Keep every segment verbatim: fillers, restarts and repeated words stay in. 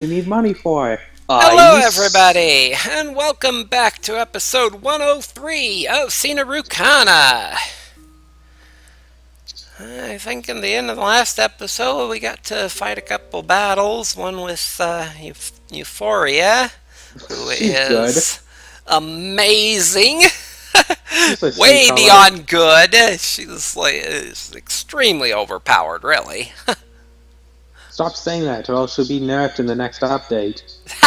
we need money for. Hello Ice. everybody, and welcome back to episode one oh three of Seinarukana. I think in the end of the last episode we got to fight a couple battles, one with uh, Euph Euphoria, who She's is good. amazing. She's Way color. beyond good. She's like is extremely overpowered, really. Stop saying that, or else she'll be nerfed in the next update.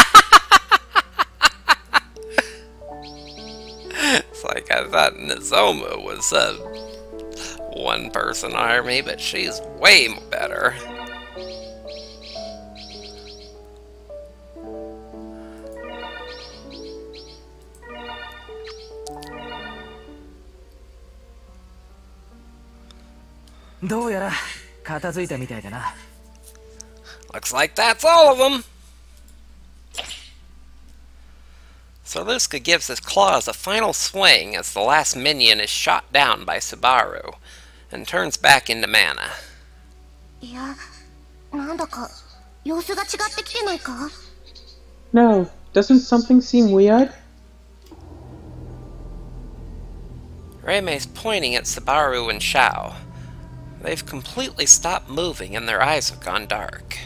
It's like I thought Nozomu was a one-person army, but she's way better. Looks like that's all of them. Saluska gives his claws a final swing as the last minion is shot down by Subaru, and turns back into mana. No, doesn't something seem weird? Reime's pointing at Subaru and Shao. They've completely stopped moving and their eyes have gone dark.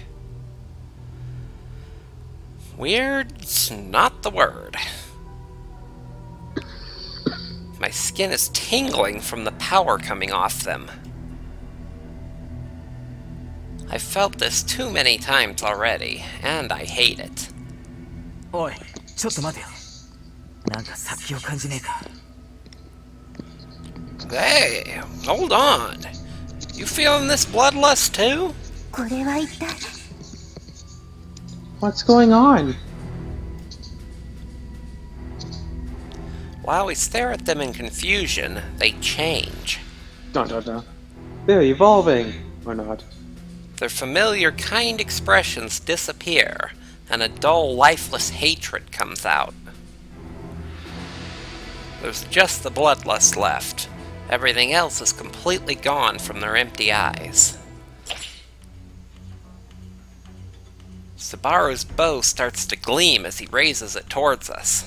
Weird's not the word. My skin is tingling from the power coming off them. I've felt this too many times already, and I hate it. Oi, Hey, hold on. You feeling this bloodlust too? What's going on? While we stare at them in confusion, they change. Dun dun dun. They're evolving, or not. Their familiar, kind expressions disappear, and a dull, lifeless hatred comes out. There's just the bloodlust left. Everything else is completely gone from their empty eyes. Subaru's bow starts to gleam as he raises it towards us.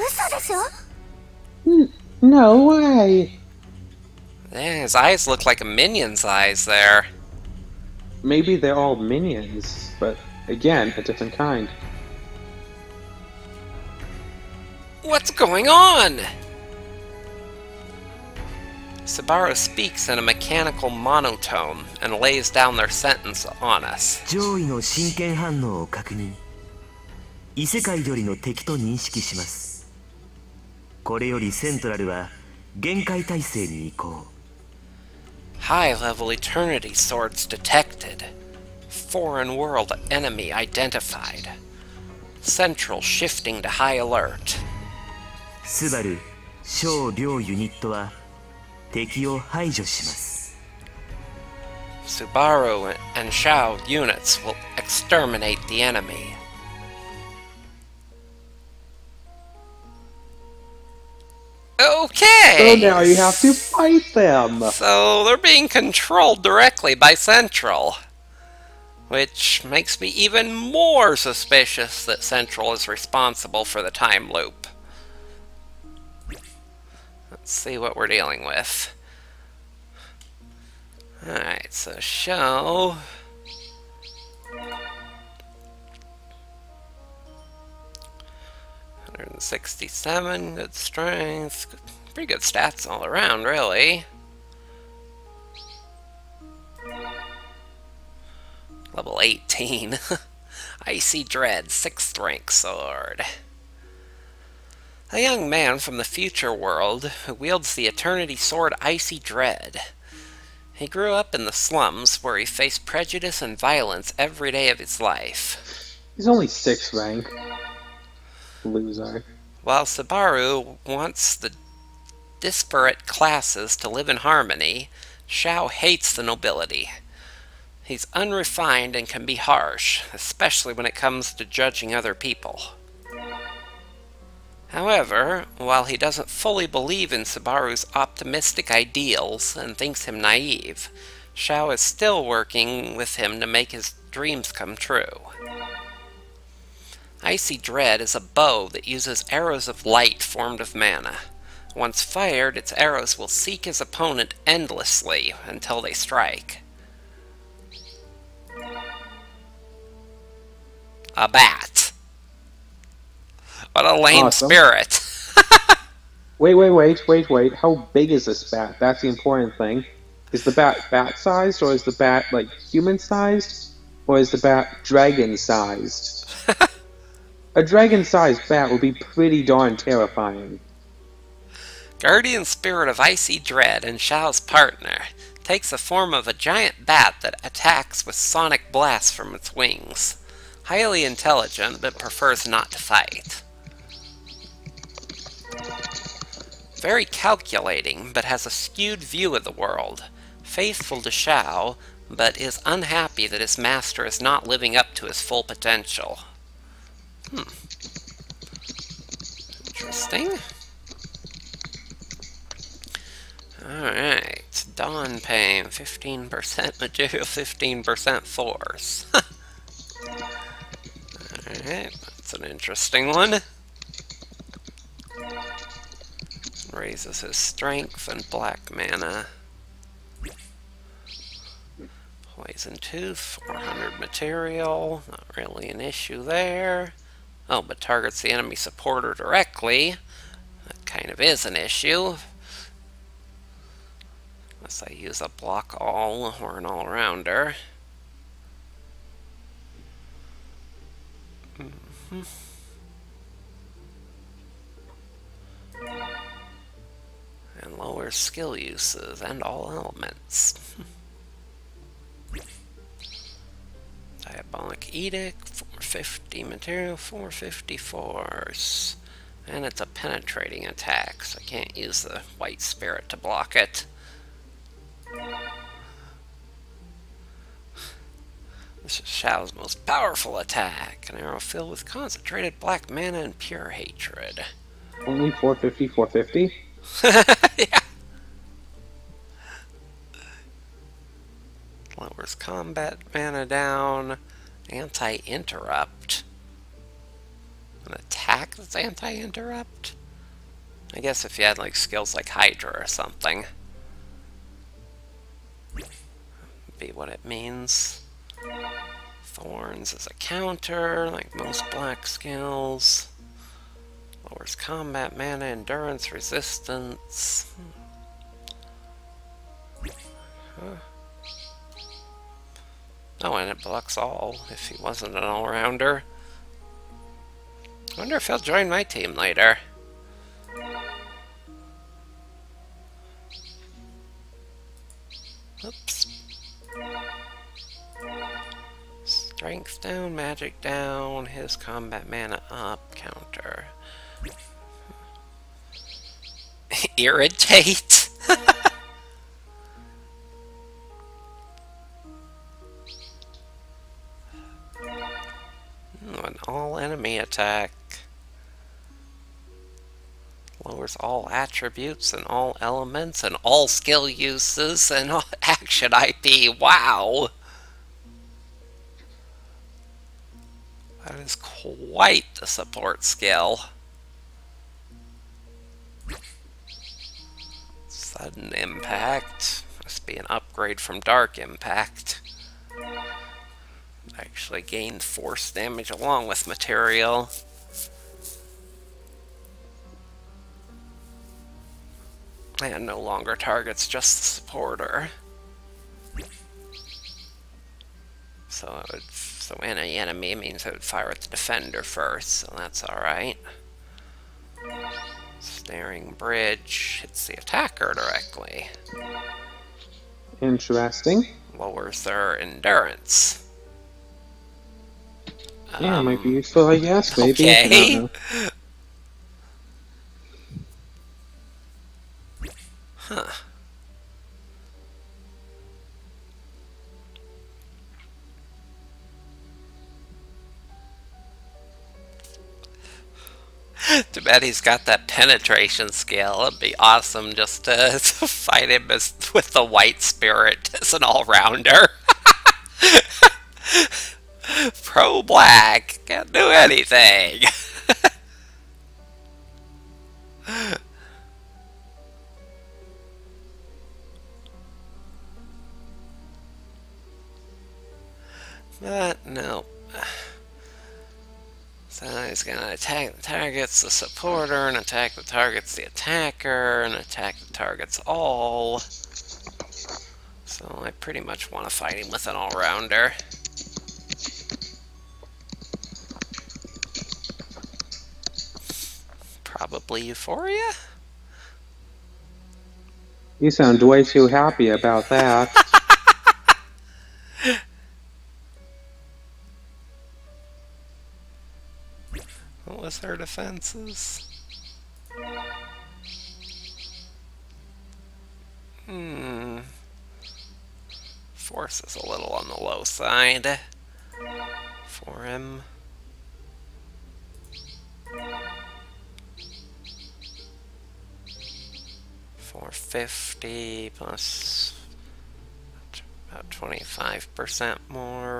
N no way! Yeah, his eyes look like a minion's eyes there. Maybe they're all minions, but again, a different kind. What's going on? Subaru speaks in a mechanical monotone and lays down their sentence on us. High-level eternity swords detected. Foreign world enemy identified. Central shifting to high alert. Subaru, Shou Ryo unit wa Subaru and Shao units will exterminate the enemy. Okay! So now you have to fight them! So they're being controlled directly by Central. Which makes me even more suspicious that Central is responsible for the time loop. Let's see what we're dealing with. Alright, so Shou. one sixty-seven, good strength. Pretty good stats all around, really. Level eighteen. Icy Dread, sixth rank sword. A young man from the future world who wields the Eternity Sword Icy Dread. He grew up in the slums where he faced prejudice and violence every day of his life. He's only sixth rank. Loser. While Subaru wants the disparate classes to live in harmony, Shao hates the nobility. He's unrefined and can be harsh, especially when it comes to judging other people. However, while he doesn't fully believe in Subaru's optimistic ideals and thinks him naive, Shao is still working with him to make his dreams come true. Icy Dread is a bow that uses arrows of light formed of mana. Once fired, its arrows will seek his opponent endlessly until they strike. A bat. What a lame Awesome. spirit. Wait, wait, wait, wait, wait. How big is this bat? That's the important thing. Is the bat bat-sized, or is the bat, like, human-sized? Or is the bat dragon-sized? A dragon-sized bat would be pretty darn terrifying. Guardian Spirit of Icy Dread and Xiao's partner takes the form of a giant bat that attacks with sonic blasts from its wings. Highly intelligent, but prefers not to fight. Very calculating, but has a skewed view of the world. Faithful to Xiao, but is unhappy that his master is not living up to his full potential. Hmm. Interesting. Alright. Dawn Pain, fifteen percent material, fifteen percent force. Alright, that's an interesting one. Raises his strength and black mana. Poison Tooth, four hundred material, not really an issue there. Oh, but targets the enemy supporter directly. That kind of is an issue. Unless I use a block all or an all-rounder. Mm-hmm. And lowers skill uses and all elements. Diabolic Edict, four fifty material, four fifty force. And it's a penetrating attack, so I can't use the White Spirit to block it. This is Xiao's most powerful attack. An arrow filled with concentrated black mana and pure hatred. Only four fifty, four fifty? Yeah. Lowers combat mana down. Anti-interrupt. An attack that's anti-interrupt? I guess if you had like skills like Hydra or something. Would be what it means. Thorns as a counter, like most black skills. Lowers combat mana, endurance, resistance. Huh. Oh, and it blocks all, if he wasn't an all-rounder. I wonder if he'll join my team later. Oops. Strength down, magic down, his combat mana up, counter. Irritate? An all-enemy attack. Lowers all attributes and all elements and all skill uses and all action I P. Wow! That is quite the support skill. Sudden impact. Must be an upgrade from dark impact. Actually gained force damage along with material. And no longer targets just the supporter. So it would, so any enemy means it would fire at the defender first, so that's alright. Snaring Bridge hits the attacker directly. Interesting. Lowers their endurance. Yeah, um, might be useful, I guess, maybe. Okay. I don't know. Huh. Too bad he's got that penetration skill. It'd be awesome just to, to fight him as, with the White Spirit as an all-rounder. pro black. Can't do anything. But no. So he's gonna attack the targets the supporter, and attack the targets the attacker, and attack the targets all. So I pretty much want to fight him with an all-rounder. Probably Euphoria? You sound way too happy about that. What was her defenses? Hmm. Force is a little on the low side for him. four fifty plus about twenty-five percent more.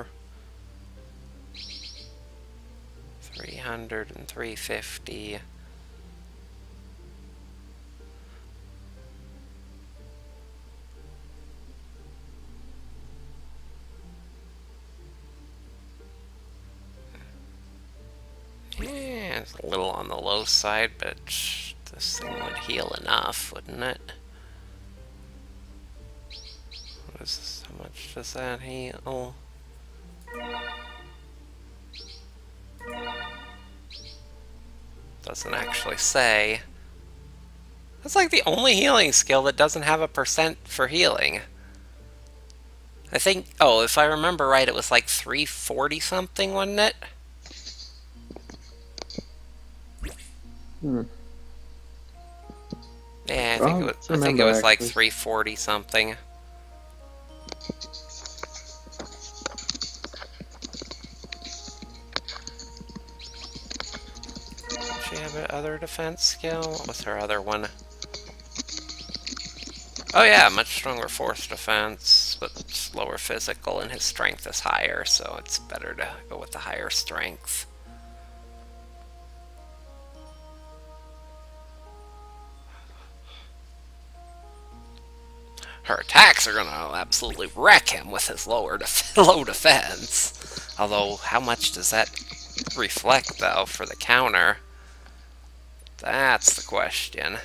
three hundred and three fifty. Yeah, it's a little on the low side, but this thing would heal enough, wouldn't it? What is this? How much does that heal? Doesn't actually say. That's like the only healing skill that doesn't have a percent for healing. I think, oh, if I remember right, it was like three forty something, wasn't it? Hmm. Yeah, I think Well, it was, I I think it was like actually. three forty something. Did she have an other defense skill? What was her other one? Oh yeah, much stronger force defense, but slower physical, and his strength is higher, so it's better to go with the higher strength. Her attacks are gonna absolutely wreck him with his lower def low defense. Although, how much does that reflect, though, for the counter? That's the question.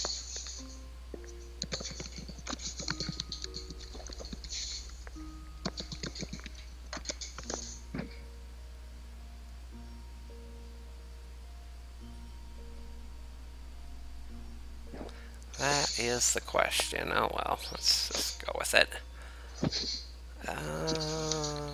That is the question. Oh well, let's just go with it. Um,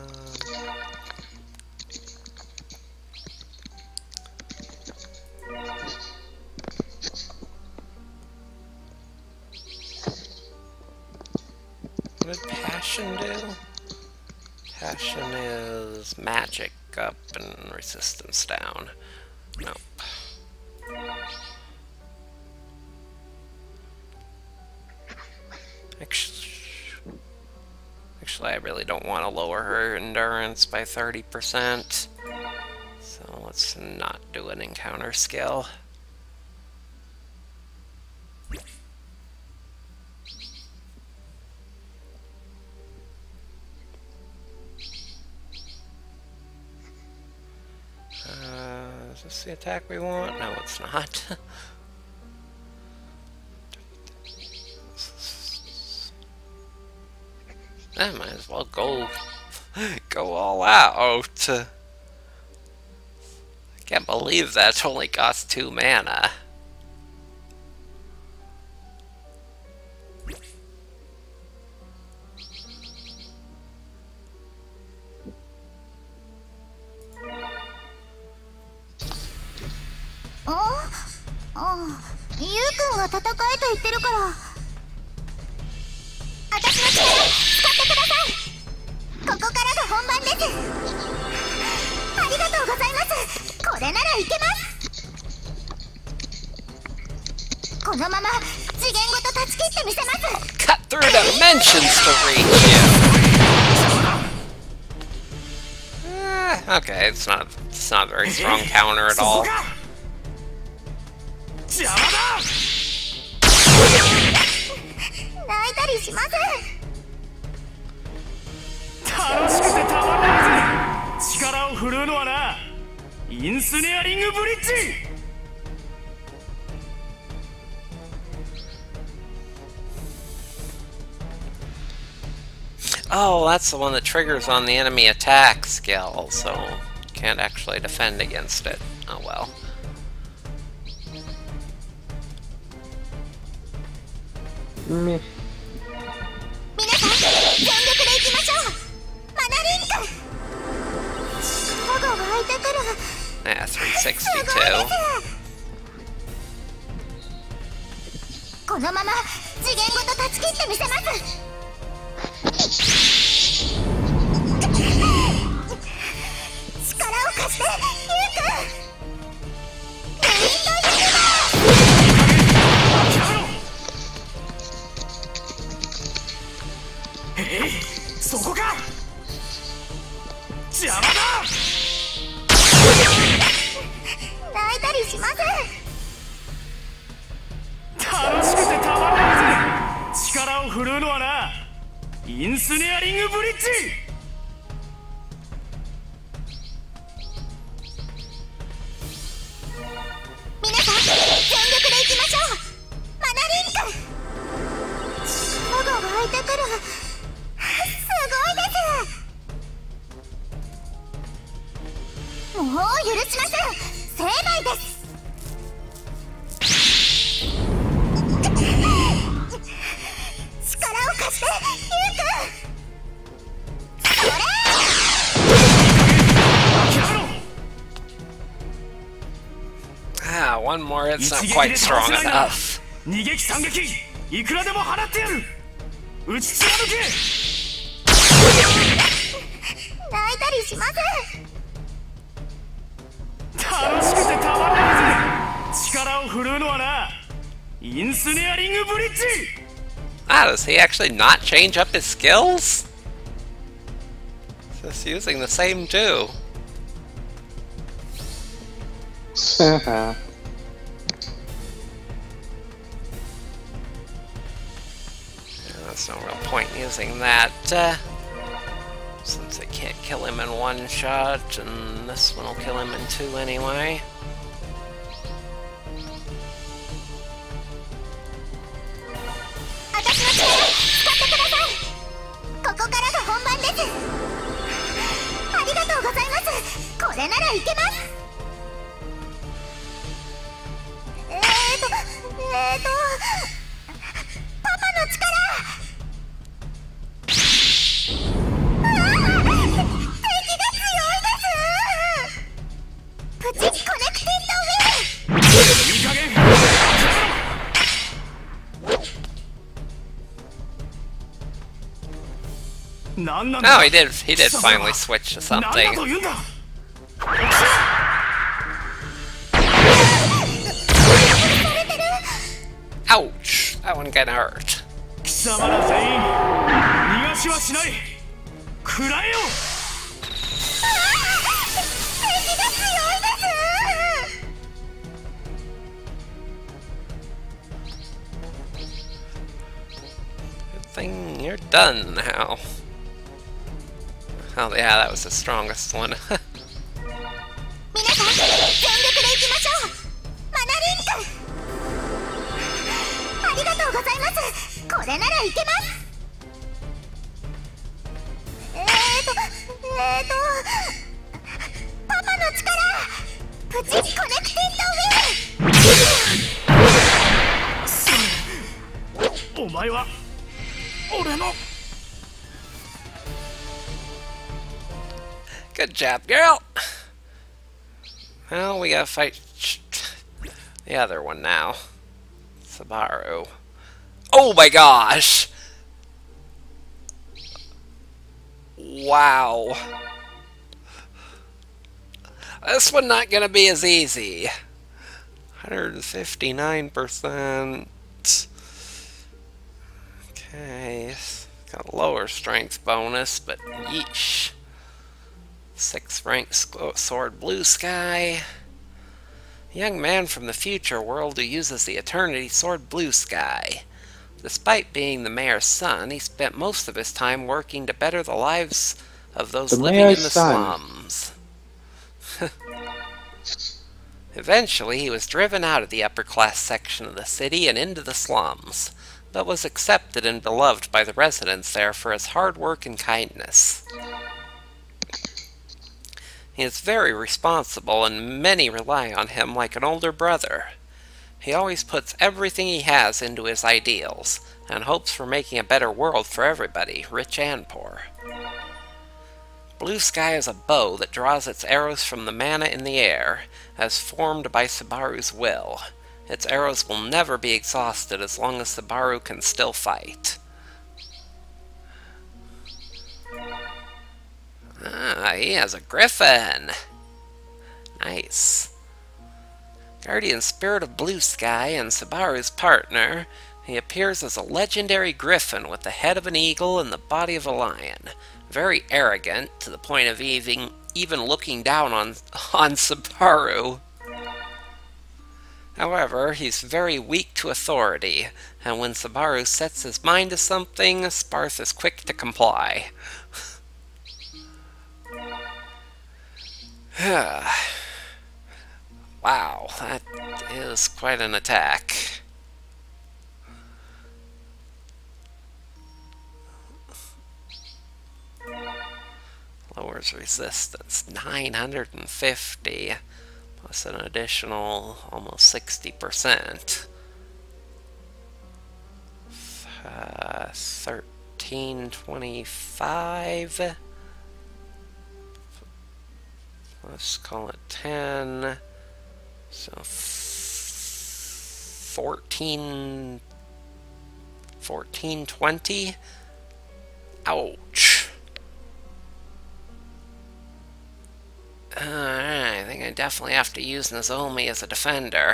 what did Passion do? Passion is magic up and resistance down. Nope. Actually, I really don't want to lower her endurance by thirty percent. So let's not do an encounter skill. Uh, is this the attack we want? No, it's not. I might as well go, go all out. I can't believe that only costs two mana. Oh, oh, Yu君が戦えと言ってるから。私の力使ってください。ここからが本番です。ありがとうございます。これならいけます。このまま次元ごと断ち切ってみせます。 Cut through dimensions to reach you. Ah. okay, it's not it's not a very strong counter at all. 泣いたりしません。 楽しくてたまらないぜ。力を振るうのはな、インスネアリングブリッジ。 Oh, that's the one that triggers on the enemy attack skill, so can't actually defend against it. Oh well. Meh. 皆さん、全力でいきましょう。マナリンク。力が湧いてくる。 Yeah, すごい three sixty-two. です。このまま次元ごと断ち切ってみせます。力を貸して、ユウくん。レインドユニバース。 えい、そこか。邪魔だ。 泣いたりしません。 楽しくてたまらないぜ。力を振るうのはな、インスネアリングブリッジ。 皆さん、全力でいきましょう。マナリンク。力が湧いてくる。すごいです。もう許しません。成敗です。力を貸して、ユウくん。それ。 Ah, one more, it's not quite strong enough. 二撃三撃いくらでも払ってやる。打ち貫け。 泣いたりしません。 楽しくてたまらないぜ。力を振るうのはな、インスネアリングブリッジ。 Ah, does he actually not change up his skills? Just using the same two. Haha. There's no real point in using that, uh, since it can't kill him in one shot, and this one will kill him in two anyway. 私の力、使ってください。ここからが本番です。ありがとうございます。これならいけます。えーと、えーと、パパの力。ああ、敵が強いです。プチコネクティッドウィン。 いい加減。 なんなんだ。 Oh, he did, he did finally switch to なんだ something. と言うんだ。 Ouch! That one got hurt. 貴様ら全員逃がしはしない。食らえよ。 敵が強いです。 Good thing you're done now. Oh yeah, that was the strongest one. 皆さん、全力でいきましょう。マナリンク。ありがとうございます。これならいけます。えーと、えーと、パパの力。プチコネクティッドウィン。 お前は俺の。 Good job, girl! Well, we gotta fight the other one now. Sabaru. Oh my gosh! Wow. This one not gonna be as easy. one hundred fifty-nine percent. Okay. Got a lower strength bonus, but yeesh. Sixth rank sword Blue Sky. A young man from the future world who uses the Eternity Sword Blue Sky. Despite being the mayor's son, he spent most of his time working to better the lives of those The living mayor's in the son. slums. Eventually, he was driven out of the upper-class section of the city and into the slums, but was accepted and beloved by the residents there for his hard work and kindness. He is very responsible, and many rely on him like an older brother. He always puts everything he has into his ideals, and hopes for making a better world for everybody, rich and poor. Blue Sky is a bow that draws its arrows from the mana in the air, as formed by Sabaru's will. Its arrows will never be exhausted as long as Sabaru can still fight. Ah, he has a griffin! Nice. Guardian Spirit of Blue Sky and Sabaru's partner, he appears as a legendary griffin with the head of an eagle and the body of a lion. Very arrogant, to the point of even, even looking down on, on Sabaru. However, he's very weak to authority, and when Sabaru sets his mind to something, Sparth is quick to comply. Wow, that is quite an attack. Lowers resistance nine hundred fifty, plus an additional almost sixty percent. Uh, thirteen twenty-five. Let's call it ten. So fourteen, fourteen twenty. Ouch. Alright, I think I definitely have to use Nozomi as a defender.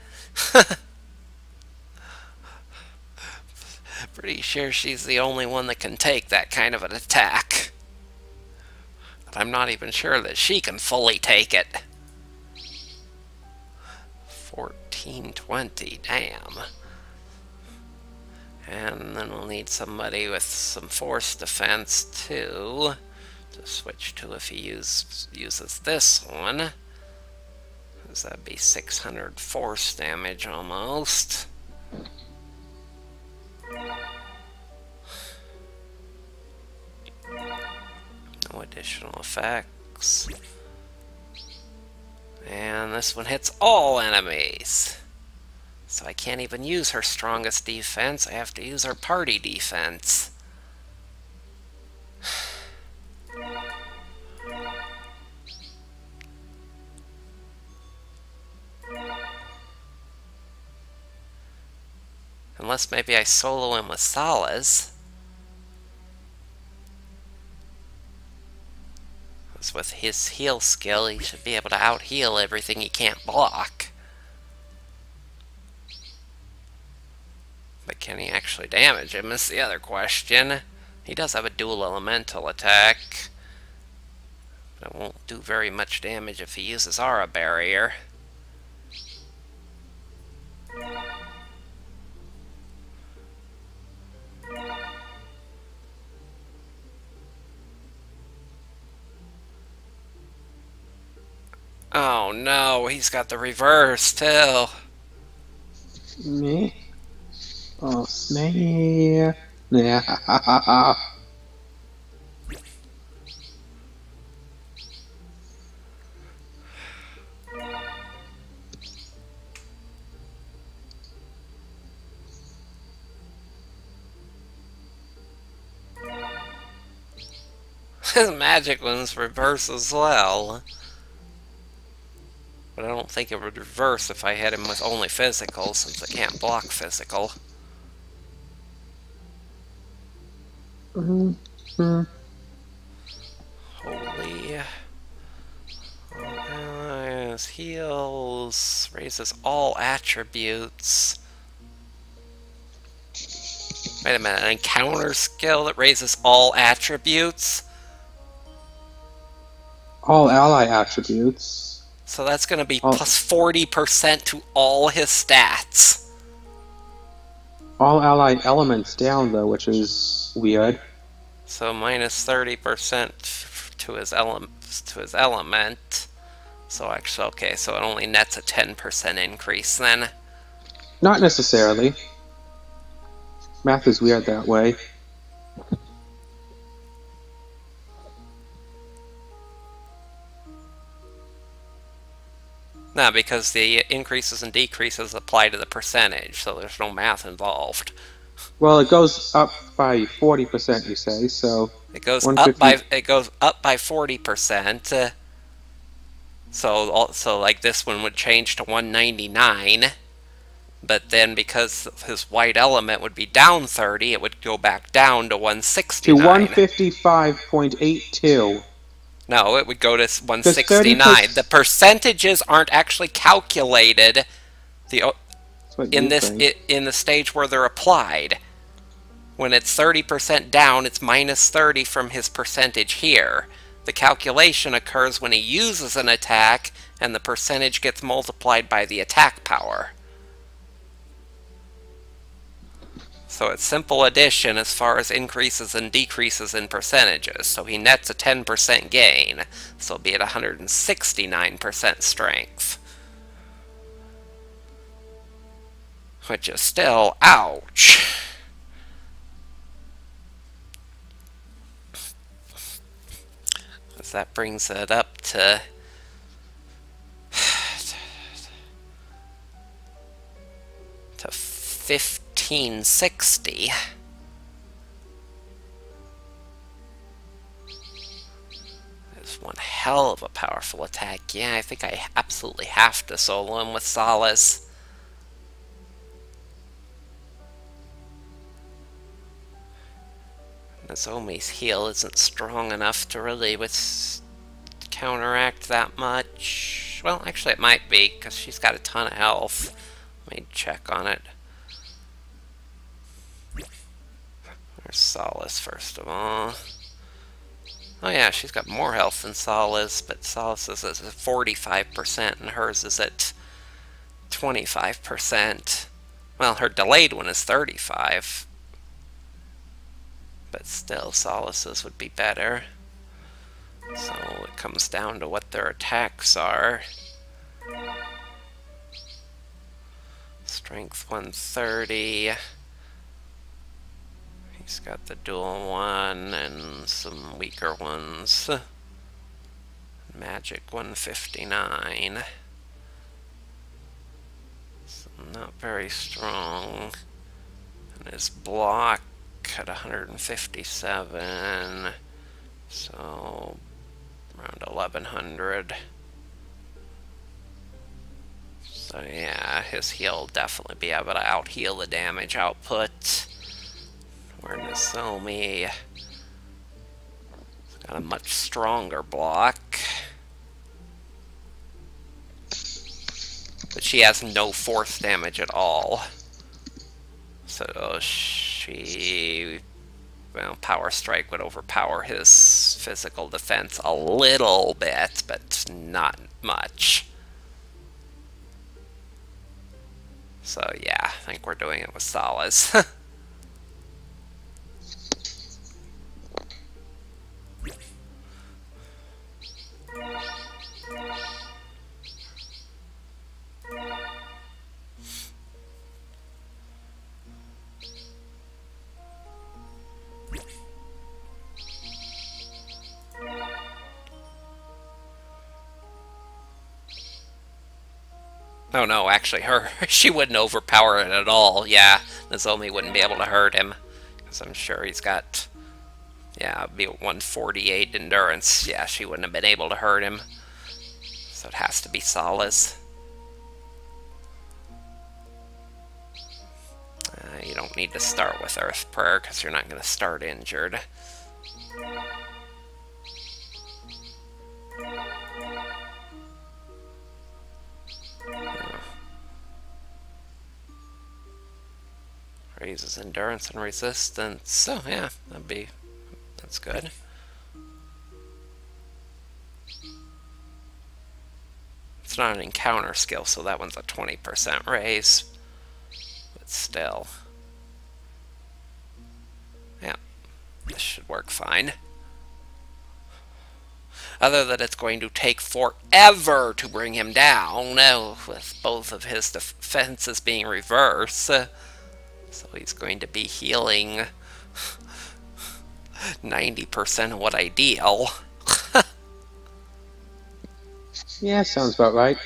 Pretty sure she's the only one that can take that kind of an attack. But I'm not even sure that she can fully take it. fourteen twenty, damn. And then we'll need somebody with some force defense too to switch to if he use, uses this one. Because that'd be six hundred force damage almost. No additional effects. And this one hits all enemies. So I can't even use her strongest defense, I have to use her party defense. Unless maybe I solo him with Salas. Because with his heal skill, he should be able to out-heal everything he can't block. But can he actually damage him is the other question. He does have a dual elemental attack. But it won't do very much damage if he uses Aura Barrier. Oh no, he's got the reverse too. Me? Oh, snap. Yeah. His magic one's reverse as well. But I don't think it would reverse if I hit him with only physical, since I can't block physical. Mm-hmm. Holy. Uh, heals, raises all attributes. Wait a minute, an encounter skill that raises all attributes? All ally attributes. So that's going to be all, plus forty percent to all his stats. All ally elements down, though, which is weird. So minus thirty percent to his element to his element. So actually, okay, so it only nets a ten percent increase then. Not necessarily. Math is weird that way. No, because the increases and decreases apply to the percentage, so there's no math involved. Well, it goes up by forty percent, you say, so... It goes up by it goes up by forty percent. Uh, so so like this one would change to one ninety-nine, but then because his white element would be down thirty, it would go back down to one sixty-nine. To one fifty-five point eight two. No, it would go to one sixty-nine. The percentages aren't actually calculated the in this it, in the stage where they're applied. When it's thirty percent down, it's minus thirty from his percentage here. The calculation occurs when he uses an attack, and the percentage gets multiplied by the attack power. So it's simple addition as far as increases and decreases in percentages. So he nets a ten percent gain, so it'll be at one hundred sixty-nine percent strength. Which is still, ouch. That brings it up to to fifteen sixty. That's one hell of a powerful attack. Yeah, I think I absolutely have to solo him with Solace. Nozomi's heal isn't strong enough to really with counteract that much. Well, actually it might be, because she's got a ton of health. Let me check on it. There's Solace, first of all. Oh yeah, she's got more health than Solace, but Solace is at forty-five percent, and hers is at twenty-five percent. Well, her delayed one is thirty-five. But still, Solace's would be better. So it comes down to what their attacks are. Strength one thirty. He's got the dual one and some weaker ones. Magic one fifty-nine. So not very strong. And his block at one hundred fifty-seven, so around eleven hundred. So yeah, his heal will definitely be able to out heal the damage output. Where Nozomi has got a much stronger block, but she has no force damage at all. So she, well, Power Strike would overpower his physical defense a little bit, but not much. So yeah, I think we're doing it with Solace. Oh no, actually, her she wouldn't overpower it at all. Yeah, Nozomi wouldn't be able to hurt him, because I'm sure he's got, yeah, it'd be one forty-eight endurance. Yeah, she wouldn't have been able to hurt him. So it has to be Solace. Uh, you don't need to start with Earth Prayer, because you're not going to start injured. Raises endurance and resistance. So yeah, that'd be that's good. It's not an encounter skill, so that one's a twenty percent raise. But still. Yeah, this should work fine. Other than it's going to take forever to bring him down, with both of his defenses being reversed. So he's going to be healing ninety percent of what I deal. Yeah, sounds about right.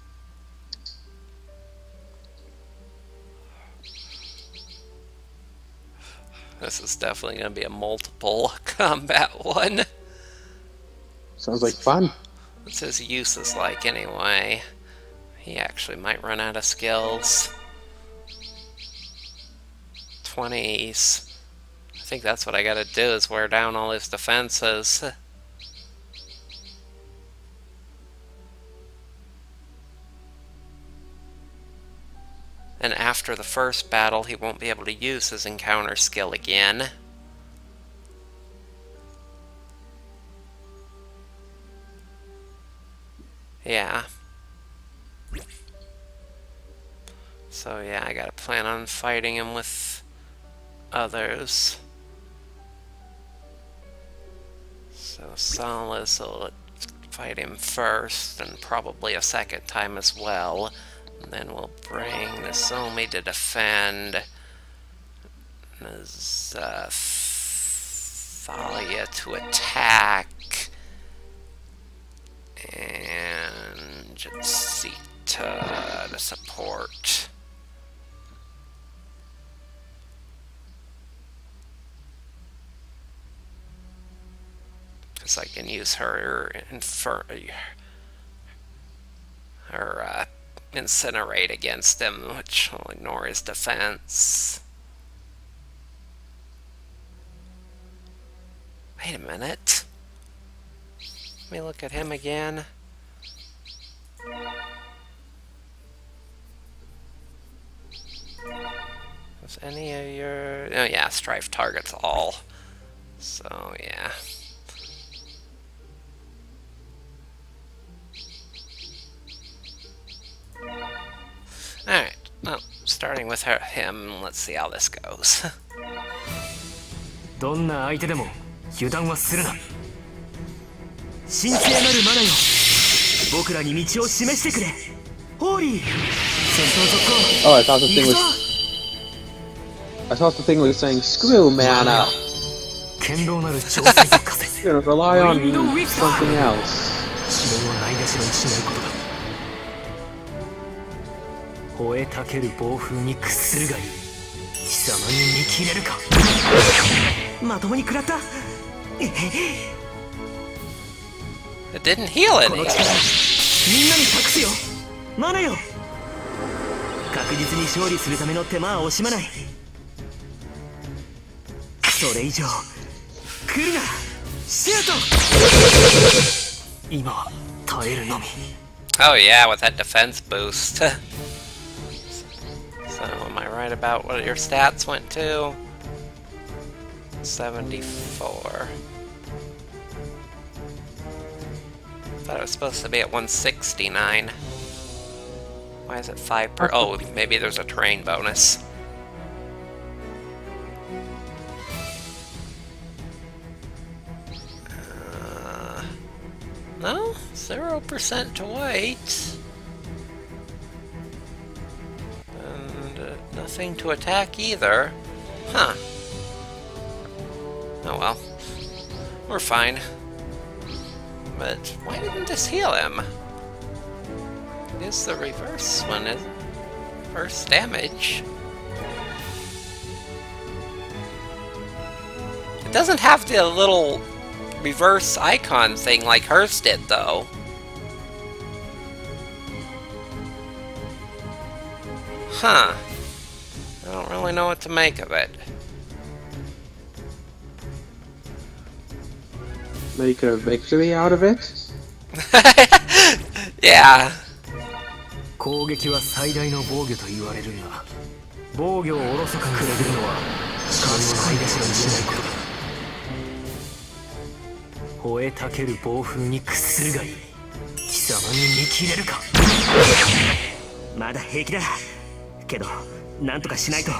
This is definitely going to be a multiple combat one. Sounds like fun. What's his uses like anyway? He actually might run out of skills. twenties. I think that's what I gotta do, is wear down all his defenses. And after the first battle, he won't be able to use his encounter skill again. Yeah. So yeah, I gotta plan on fighting him with others. So Solace will fight him first, and probably a second time as well. And then we'll bring Nozomi to defend. Aselia to attack. And Jitsita to support. Because I can use her infer her uh, incinerate against him, which will ignore his defense. Wait a minute. Let me look at him again. Was any of your... Oh yeah, strife targets all. So yeah. Alright, well, starting with her, him, let's see how this goes. どんな相手でも油断はするな。神聖なるマナよ、僕らに道を示してくれ。ホーリー、戦闘続行。 Oh, I thought the thing was. I thought the thing was saying, "Screw mana." 堅牢なる調査に貸せ。 You're gonna rely on something else. 指紋をないがしろにしないことだ。吠えたける暴風に屈するがいい。貴様に見切れるか。まともに食らった。 It didn't heal any. この力みんなに託すよ。マナよ。確実に勝利するための手間は惜しまない。それ以上来るな。シュート。今は耐えるのみ。 Oh yeah, with that defense boost. So am I right about what your stats went to? seventy-four. Thought it was supposed to be at one sixty-nine. Why is it five per? Oh, maybe there's a terrain bonus. Uh, no, zero percent to weight. And uh, nothing to attack either. Huh. Oh well. We're fine. But why didn't this heal him? It is the reverse one, is it? Reverse damage. It doesn't have the little reverse icon thing like hers did, though. Huh. I don't really know what to make of it. Make a victory out of it? Yeah. 攻撃は最大の防御と言われるが、防御をおろそかにするのは神のないがしろにしないことだ。吠えたける暴風に屈するがいい。貴様に見切れるか。 まだ平気だけどなんとかしないと。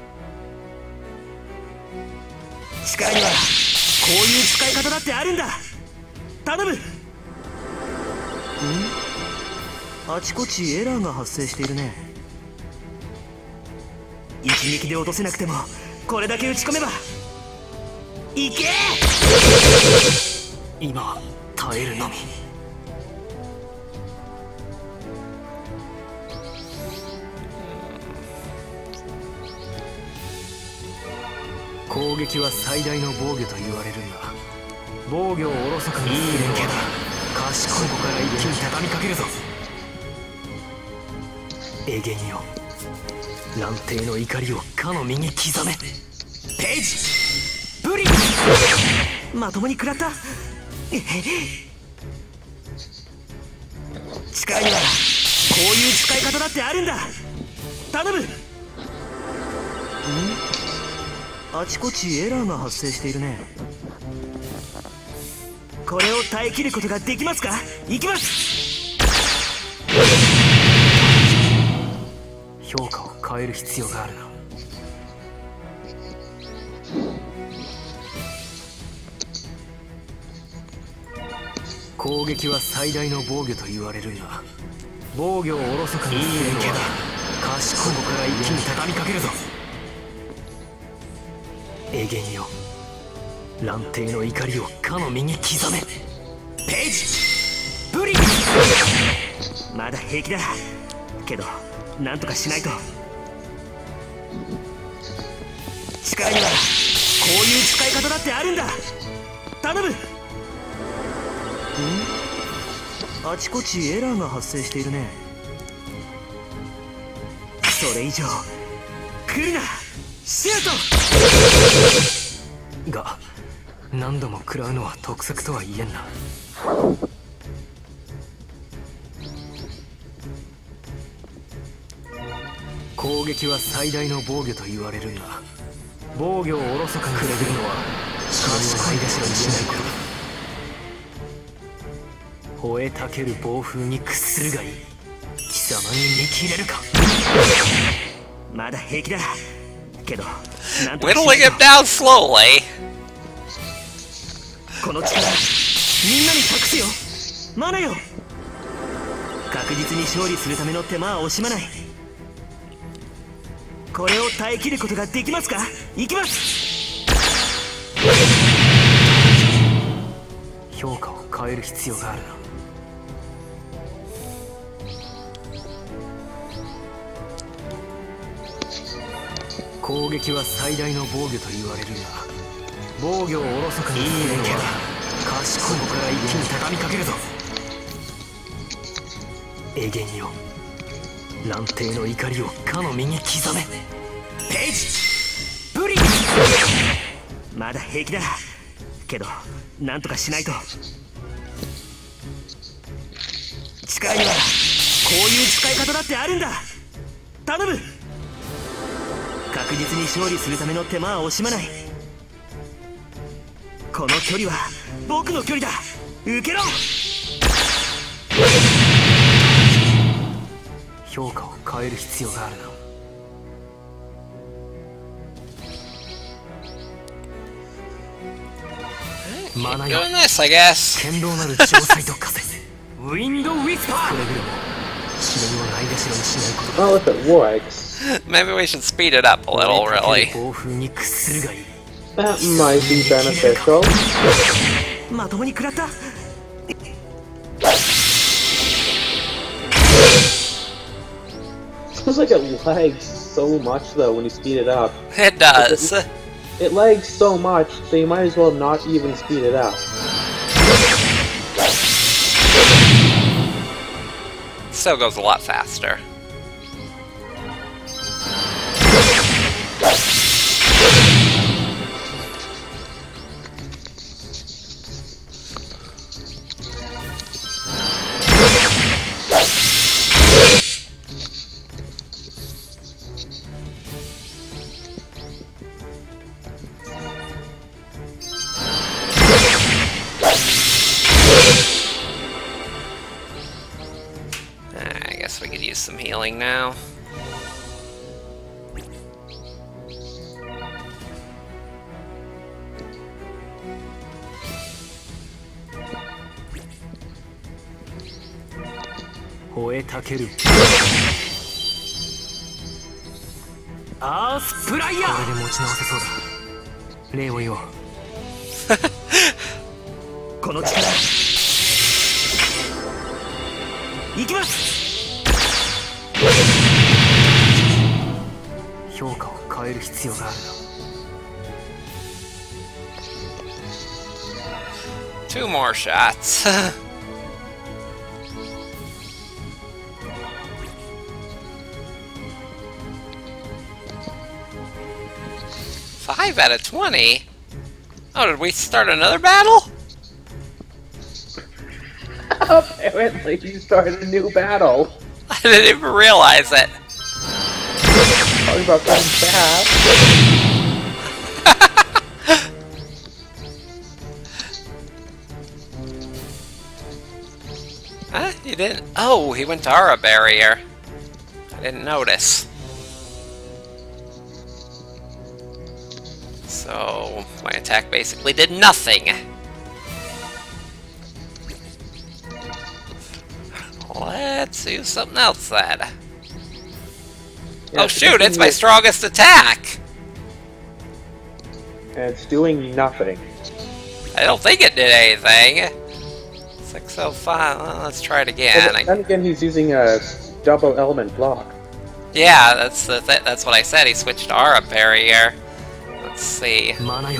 力にはこういう使い方だってあるんだ。頼む。ん？あちこちエラーが発生しているね。一撃で落とせなくてもこれだけ打ち込めばいけ。今は耐えるのみ。攻撃は最大の防御と言われるが、防御をおろそかにする連携だ。賢い子から一気に畳みかけるぞ。エゲニオ、乱帝の怒りをかの身に刻め。ページブリン、まともに食らった。力にはこういう使い方だってあるんだ。頼む。ん？あちこちエラーが発生しているね。これを耐えきることができますか？いきます。評価を変える必要があるな。攻撃は最大の防御と言われるが、防御をおろそかにするのは賢い子から一気に畳みかけるぞ。エゲニオ、乱帝の怒りをかの身に刻め。ページブリン、まだ平気だけどなんとかしないと。力にはこういう使い方だってあるんだ。頼む。ん？あちこちエラーが発生しているね。それ以上来るな。シュートが何度も食らうのは得策とは言えんな。攻撃は最大の防御と言われるが、防御をおろそかにくれるのは賢いでしろにしないことだ。吠えたける暴風に屈するがいい。貴様に見切れるか。まだ平気だけどなんとかしないと。 Whittling him down slowly. この力みんなに託すよ。マナよ。確実に勝利するための手間は惜しまない。これを耐えきることができますか？いきます。評価を変える必要があるな。攻撃は最大の防御と言われるが、防御をおろそかにするのは賢い子から一気に畳みかけるぞ。エゲニオ、乱帝の怒りをかの身に刻め。ページブリン、まだ平気だけどなんとかしないと。力にはこういう使い方だってあるんだ。頼む。確実に勝利するための手間は惜しまない。この距離は僕の距離だ。受けろ。評価を変える必要があるな。マナよ、 Doing this, I guess. 堅牢なる城塞と化せ。ウィンドウィスパー。くれぐれも試練をないがしろにしないことだ。 Well, if it works, Maybe we should speed it up a little, really. 暴風に屈するがいい。 that might be beneficial. まともに食らった。 Feels like it lags so much though when you speed it up. It does. It, it lags so much, so you might as well not even speed it up. Still goes a lot faster. guess we could use some healing now. Two more shots. Five out of twenty? Oh, did we start another battle? Apparently, you started a new battle. I didn't even realize it. Talking about going fast. Huh? You didn't? Oh, he went to Aura Barrier. I didn't notice. So, my attack basically did nothing. Let's use something else then. Yeah, oh shoot, it's my strongest attack! And it's doing nothing. I don't think it did anything. six oh five, well, let's try it again. Well, then again, he's using a double element block. Yeah, that's the th that's what I said, he switched to Aura Barrier. Let's see.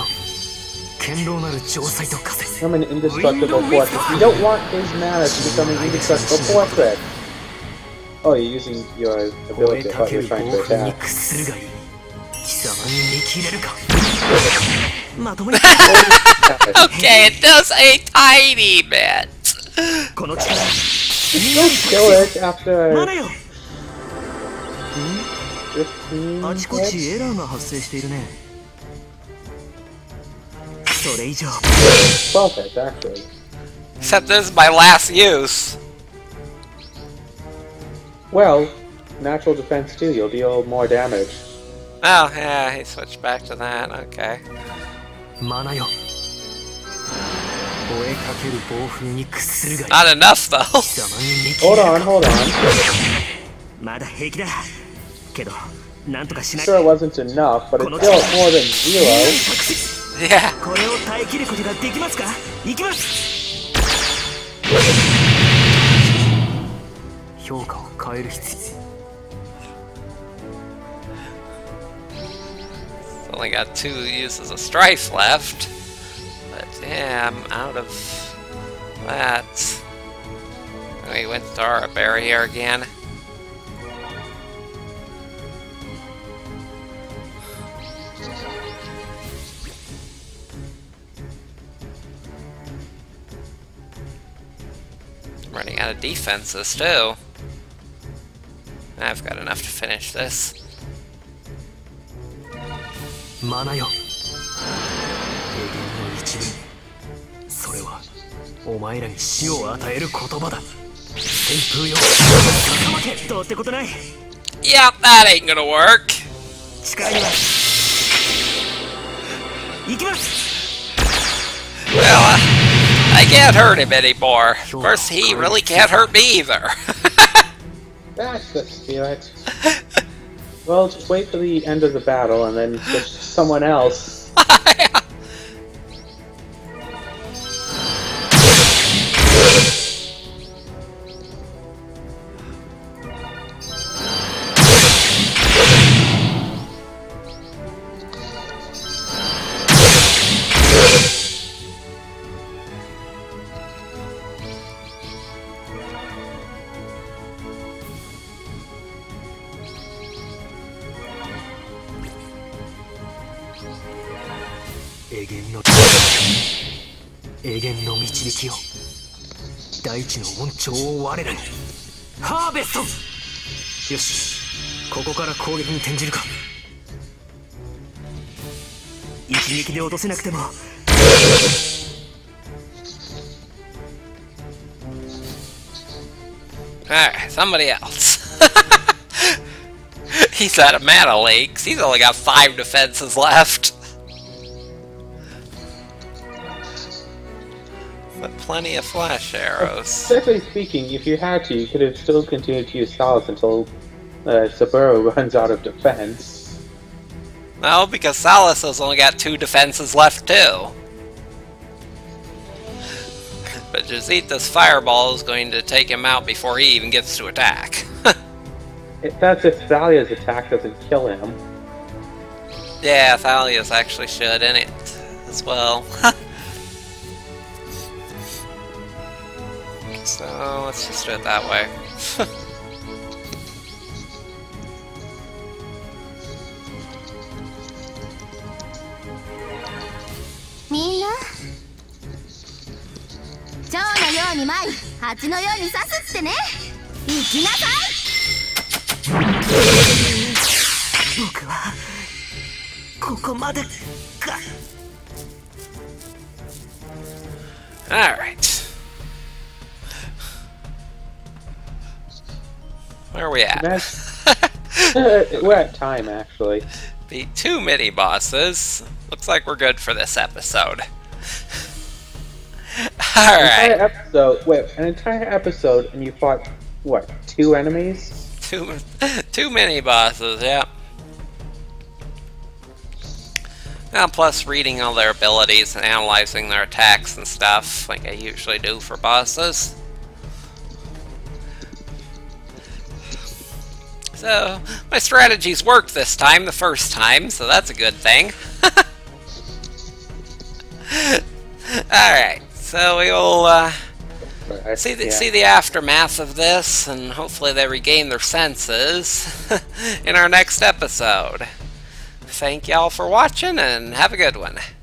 Become an indestructible fortress. You don't want his mana to become an indestructible fortress. Oh, you're using your ability. I thought you were trying to attack. Okay, it does a tiny bit. You don't kill it after fifteen hits? twelve hits, actually. Except this is my last use. Well, natural defense too, you'll deal more damage. Oh, yeah, he switched back to that, okay. Not enough, though. Hold on, hold on. Sure it wasn't enough, but it's still more than zero. Yeah. Only got two uses of strife left, but yeah, I'm out of that. We went to Aura Barrier again. Running out of defenses too. I've got enough to finish this. Yep, that ain't gonna work. Well, uh, I can't hurt him anymore. Of course, he really can't hurt me either. That's the spirit. Well, just wait for the end of the battle and then switch to someone else. Alright, somebody else. He's out of mana leaks. He's only got five defenses left. But plenty of flash arrows. Technically speaking, if you had to, you could have still continued to use Salus until uh, Saburo runs out of defense. No, because Salus has only got two defenses left too. But Jazita's fireball is going to take him out before he even gets to attack. It, that's if Thalia's attack doesn't kill him. Yeah, Thalia's actually should in it as well. So, let's just do it that way. Minna? 蝶のように舞い、蜂のように刺すってね。行きなさい。 僕はここまでか。 Alright. Where are we at? We're at time, actually. Beat two mini bosses. Looks like we're good for this episode. Alright. Entire episode. Wait, an entire episode, and you fought what? Two enemies? Two, two mini bosses. Yeah. Now, plus reading all their abilities and analyzing their attacks and stuff, like I usually do for bosses. So, my strategies worked this time, the first time, so that's a good thing. Alright, so we will uh, see, the, yeah. see the aftermath of this, and hopefully they regain their senses in our next episode. Thank y'all for watching, and have a good one.